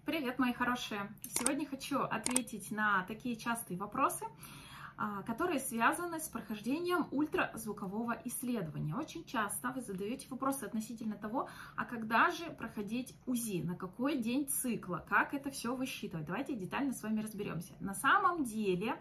Привет, мои хорошие! Сегодня хочу ответить на такие частые вопросы, которые связаны с прохождением ультразвукового исследования. Очень часто вы задаете вопросы относительно того, а когда же проходить УЗИ, на какой день цикла, как это все высчитывать. Давайте детально с вами разберемся. На самом деле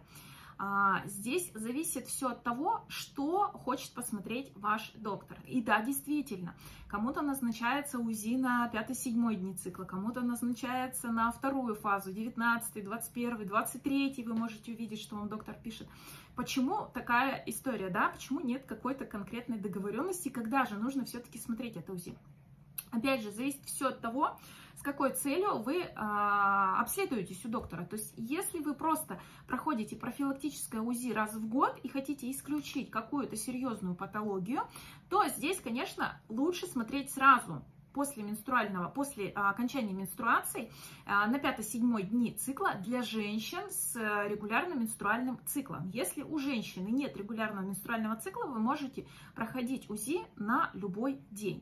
здесь зависит все от того, что хочет посмотреть ваш доктор. И да, действительно, кому-то назначается УЗИ на 5-7 дни цикла, кому-то назначается на вторую фазу, 19, 21, 23, вы можете увидеть, что вам доктор пишет. Почему такая история, да? Почему нет какой-то конкретной договоренности, когда же нужно все-таки смотреть это УЗИ? Опять же, зависит все от того, с какой целью вы обследуетесь у доктора. То есть, если вы просто проходите профилактическое УЗИ раз в год и хотите исключить какую-то серьезную патологию, то здесь, конечно, лучше смотреть сразу после окончания менструации на 5-7 дни цикла для женщин с регулярным менструальным циклом. Если у женщины нет регулярного менструального цикла, вы можете проходить УЗИ на любой день.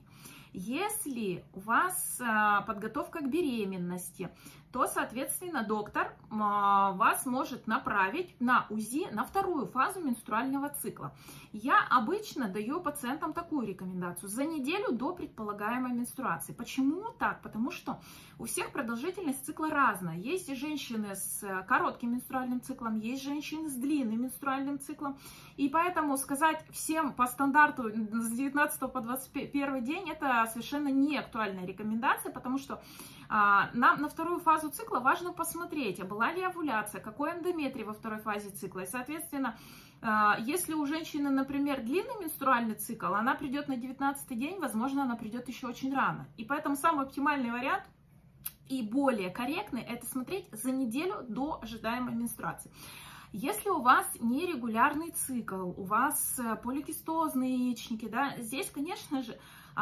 Если у вас подготовка к беременности, то, соответственно, доктор вас может направить на УЗИ на вторую фазу менструального цикла. Я обычно даю пациентам такую рекомендацию: за неделю до предполагаемой менструации. Почему так? Потому что у всех продолжительность цикла разная. Есть женщины с коротким менструальным циклом, есть женщины с длинным менструальным циклом. И поэтому сказать всем по стандарту с 19 по 21 день — это совершенно не актуальная рекомендация, потому что нам на вторую фазу цикла важно посмотреть, а была ли овуляция, какой эндометрий во второй фазе цикла. И, соответственно, если у женщины, например, длинный менструальный цикл, она придет на 19-й день, возможно, она придет еще очень рано. И поэтому самый оптимальный вариант и более корректный — это смотреть за неделю до ожидаемой менструации. Если у вас нерегулярный цикл, у вас поликистозные яичники, да, здесь, конечно же,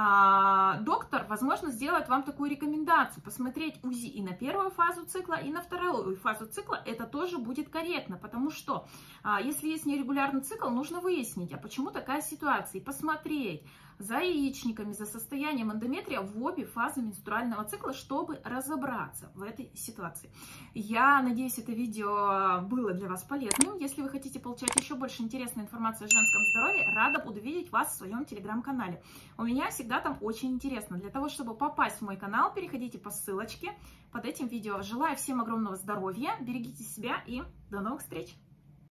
доктор, возможно, сделает вам такую рекомендацию: посмотреть УЗИ и на первую фазу цикла, и на вторую фазу цикла. Это тоже будет корректно, потому что если есть нерегулярный цикл, нужно выяснить, а почему такая ситуация, и посмотреть за яичниками, за состоянием эндометрия в обе фазы менструального цикла, чтобы разобраться в этой ситуации. Я надеюсь, это видео было для вас полезным. Если вы хотите получать еще больше интересной информации о женском здоровье, рада буду видеть вас в своем телеграм-канале. У меня всегда там очень интересно. Для того, чтобы попасть в мой канал, переходите по ссылочке под этим видео. Желаю всем огромного здоровья, берегите себя и до новых встреч!